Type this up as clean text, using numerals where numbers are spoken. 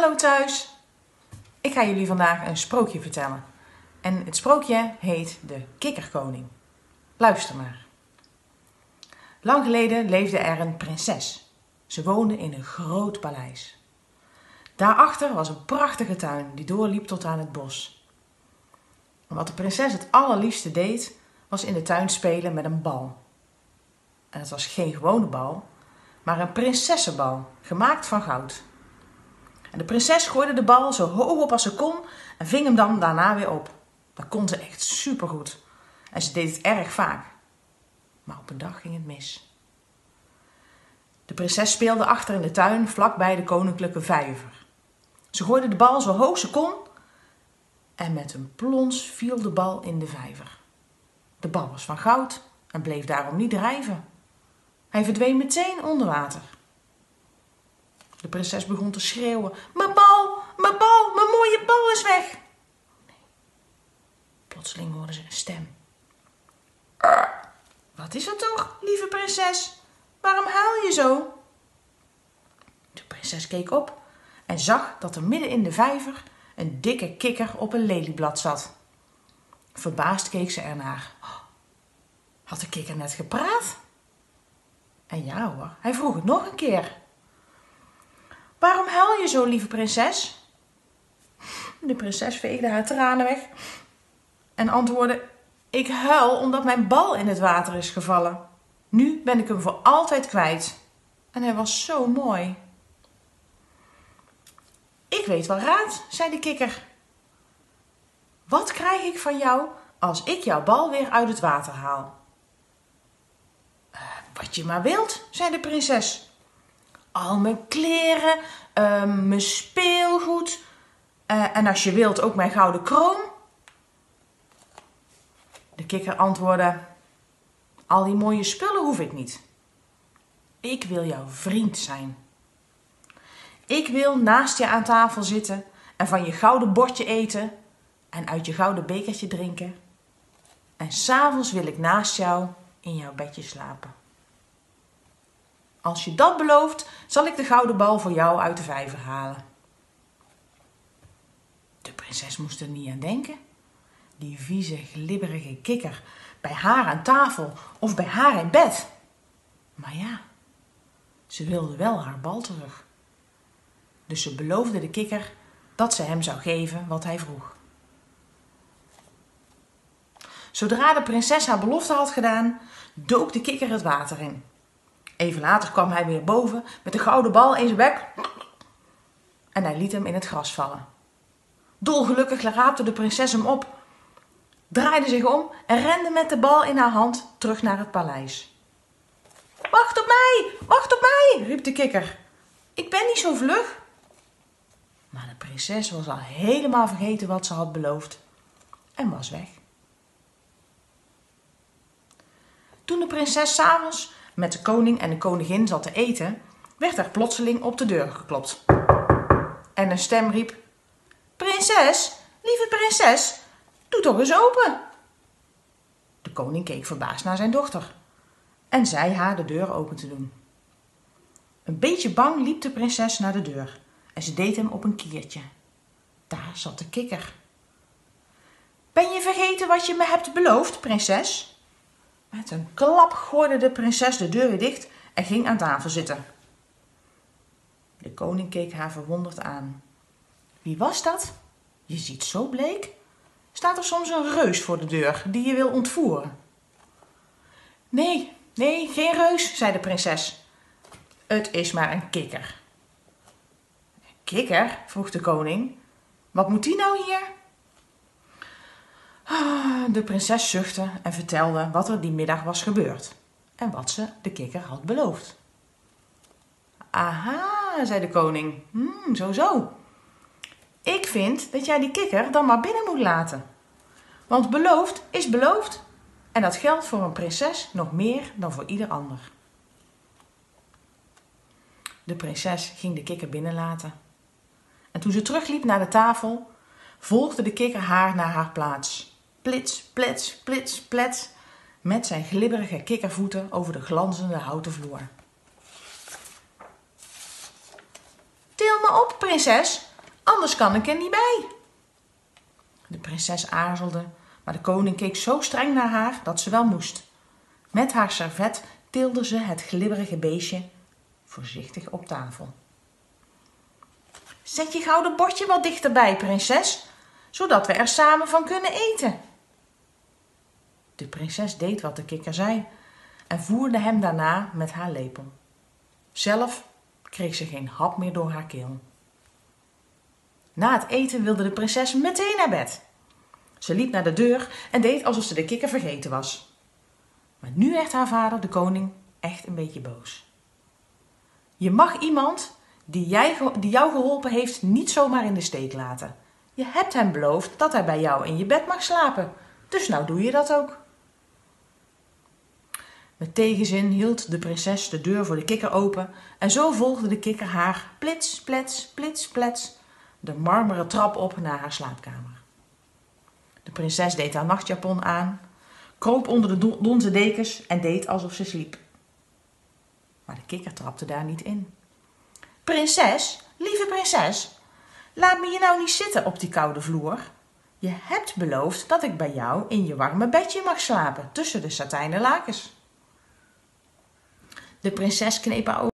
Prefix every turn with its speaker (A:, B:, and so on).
A: Hallo thuis! Ik ga jullie vandaag een sprookje vertellen. En het sprookje heet De Kikkerkoning. Luister maar. Lang geleden leefde er een prinses. Ze woonde in een groot paleis. Daarachter was een prachtige tuin die doorliep tot aan het bos. En wat de prinses het allerliefste deed, was in de tuin spelen met een bal. En het was geen gewone bal, maar een prinsessenbal, gemaakt van goud. En de prinses gooide de bal zo hoog op als ze kon en ving hem dan daarna weer op. Dat kon ze echt supergoed. En ze deed het erg vaak. Maar op een dag ging het mis. De prinses speelde achter in de tuin vlakbij de koninklijke vijver. Ze gooide de bal zo hoog ze kon en met een plons viel de bal in de vijver. De bal was van goud en bleef daarom niet drijven. Hij verdween meteen onder water. De prinses begon te schreeuwen: mijn bal, mijn mooie bal is weg. Nee. Plotseling hoorde ze een stem. Wat is er toch, lieve prinses? Waarom huil je zo? De prinses keek op en zag dat er midden in de vijver een dikke kikker op een lelieblad zat. Verbaasd keek ze ernaar. Had de kikker net gepraat? En ja hoor, hij vroeg het nog een keer. Waarom huil je zo, lieve prinses? De prinses veegde haar tranen weg en antwoordde: ik huil omdat mijn bal in het water is gevallen. Nu ben ik hem voor altijd kwijt. En hij was zo mooi. Ik weet wel raad, zei de kikker. Wat krijg ik van jou als ik jouw bal weer uit het water haal? Wat je maar wilt, zei de prinses. Al mijn kleren, mijn speelgoed en als je wilt ook mijn gouden kroon. De kikker antwoordde: al die mooie spullen hoef ik niet. Ik wil jouw vriend zijn. Ik wil naast je aan tafel zitten en van je gouden bordje eten en uit je gouden bekertje drinken. En 's avonds wil ik naast jou in jouw bedje slapen. Als je dat belooft, zal ik de gouden bal voor jou uit de vijver halen. De prinses moest er niet aan denken. Die vieze, glibberige kikker bij haar aan tafel of bij haar in bed. Maar ja, ze wilde wel haar bal terug. Dus ze beloofde de kikker dat ze hem zou geven wat hij vroeg. Zodra de prinses haar belofte had gedaan, dook de kikker het water in. Even later kwam hij weer boven met de gouden bal in zijn bek en hij liet hem in het gras vallen. Dolgelukkig raapte de prinses hem op, draaide zich om en rende met de bal in haar hand terug naar het paleis. Wacht op mij, riep de kikker. Ik ben niet zo vlug. Maar de prinses was al helemaal vergeten wat ze had beloofd en was weg. Toen de prinses 's avonds met de koning en de koningin zat te eten, werd er plotseling op de deur geklopt. En een stem riep: prinses, lieve prinses, doe toch eens open. De koning keek verbaasd naar zijn dochter en zei haar de deur open te doen. Een beetje bang liep de prinses naar de deur en ze deed hem op een kiertje. Daar zat de kikker. Ben je vergeten wat je me hebt beloofd, prinses? Met een klap gooide de prinses de deur weer dicht en ging aan tafel zitten. De koning keek haar verwonderd aan. Wie was dat? Je ziet zo bleek. Staat er soms een reus voor de deur die je wil ontvoeren? Nee, geen reus, zei de prinses. Het is maar een kikker. Kikker? Vroeg de koning. Wat moet die nou hier? De prinses zuchtte en vertelde wat er die middag was gebeurd en wat ze de kikker had beloofd. Aha, zei de koning. Zo. Ik vind dat jij die kikker dan maar binnen moet laten. Want beloofd is beloofd. En dat geldt voor een prinses nog meer dan voor ieder ander. De prinses ging de kikker binnenlaten. En toen ze terugliep naar de tafel, volgde de kikker haar naar haar plaats. Plits, plets, plits, plets, met zijn glibberige kikkervoeten over de glanzende houten vloer. Til me op, prinses, anders kan ik er niet bij. De prinses aarzelde, maar de koning keek zo streng naar haar dat ze wel moest. Met haar servet tilde ze het glibberige beestje voorzichtig op tafel. Zet je gouden bordje wat dichterbij, prinses, zodat we er samen van kunnen eten. De prinses deed wat de kikker zei en voerde hem daarna met haar lepel. Zelf kreeg ze geen hap meer door haar keel. Na het eten wilde de prinses meteen naar bed. Ze liep naar de deur en deed alsof ze de kikker vergeten was. Maar nu werd haar vader, de koning, echt een beetje boos. Je mag iemand die jou geholpen heeft niet zomaar in de steek laten. Je hebt hem beloofd dat hij bij jou in je bed mag slapen, dus nou doe je dat ook. Met tegenzin hield de prinses de deur voor de kikker open en zo volgde de kikker haar plits, plets, plits, plets de marmeren trap op naar haar slaapkamer. De prinses deed haar nachtjapon aan, kroop onder de donzen dekens en deed alsof ze sliep. Maar de kikker trapte daar niet in. Prinses, lieve prinses, laat me je nou niet zitten op die koude vloer. Je hebt beloofd dat ik bij jou in je warme bedje mag slapen tussen de satijnen lakens. De prinses kneep haar ogen